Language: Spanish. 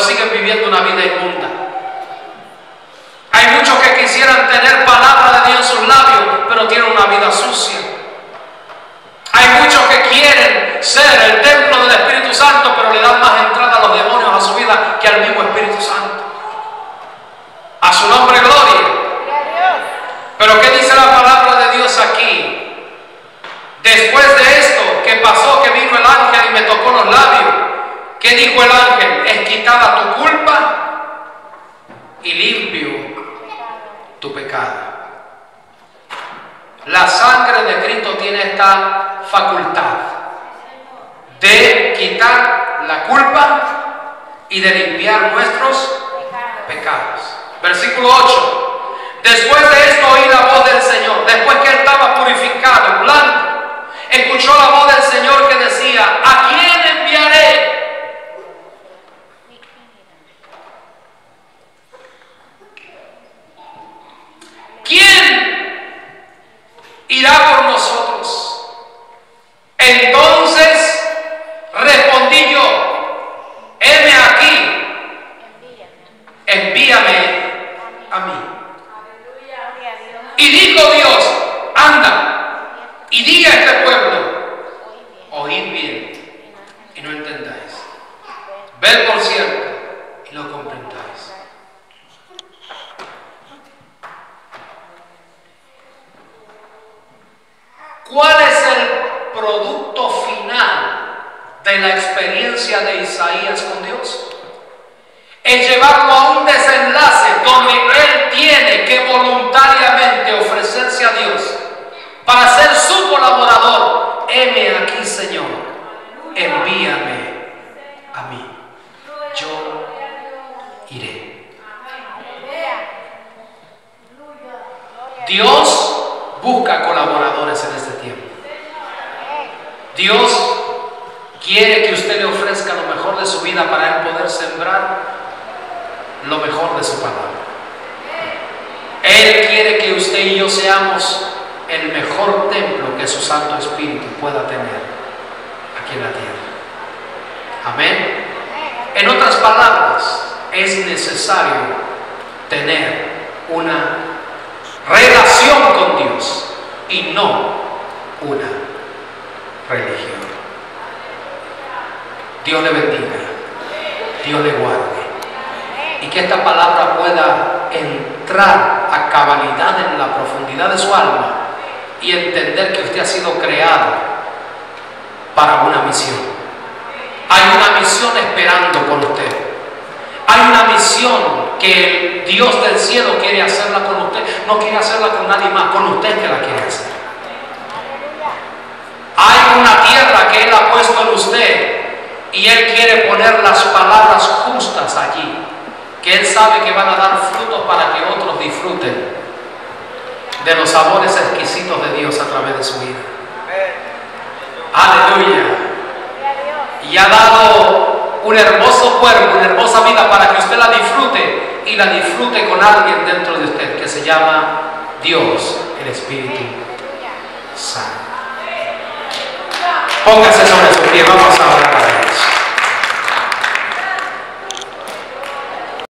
siguen viviendo una vida inmunda. Hay muchos que quisieran tener palabra de Dios en sus labios, pero tienen una vida sucia. Hay muchos que quieren ser el templo del Espíritu Santo, pero le dan más entrada a los demonios a su vida que al mismo Espíritu Santo. A su nombre gloria. Pero ¿qué dice la palabra de Dios aquí? Después de esto, ¿qué pasó? Que vino el ángel y me tocó los labios. ¿Qué dijo el ángel? Es quitada tu culpa y limpio tu pecado. La sangre de Cristo tiene esta facultad de quitar la culpa y de limpiar nuestros pecados. Versículo 8. Después de esto oí la voz del Señor. Después que él estaba purificado, blanco, escuchó la voz del Señor que decía: ¿a quién enviaré? ¿Quién irá por nosotros? Entonces respondí yo: heme aquí, envíame a mí. Y dijo Dios: anda y diga a este pueblo, oíd bien y no entendáis, ved por cierto y no comprendáis. ¿Cuál es el producto final de la experiencia de Isaías con Dios? Es llevarlo a un desenlace donde él tiene que voluntariamente ofrecerse a Dios para ser su colaborador. Heme aquí, Señor, envíame a mí, yo iré. Dios busca colaboradores en este tiempo. Dios quiere que usted le ofrezca lo mejor de su vida para él poder sembrar lo mejor de su palabra. Él quiere que usted y yo seamos el mejor templo que su Santo Espíritu pueda tener aquí en la tierra. Amén. En otras palabras, es necesario tener una relación con Dios y no una religión. Dios le bendiga, Dios le guarde, y que esta palabra pueda entrar a cabalidad en la profundidad de su alma y entender que usted ha sido creado para una misión. Hay una misión esperando por usted. Hay una misión que el Dios del cielo quiere hacerla con usted. No quiere hacerla con nadie más, con usted que la quiere hacer. Hay una tierra que Él ha puesto en usted y Él quiere poner las palabras justas allí, que Él sabe que van a dar frutos para que otros disfruten de los sabores exquisitos de Dios a través de su vida. Aleluya. Y ha dado un hermoso cuerpo, una hermosa vida para que usted la disfrute y la disfrute con alguien dentro de usted que se llama Dios, el Espíritu Santo. Póngase sobre su pie, vamos a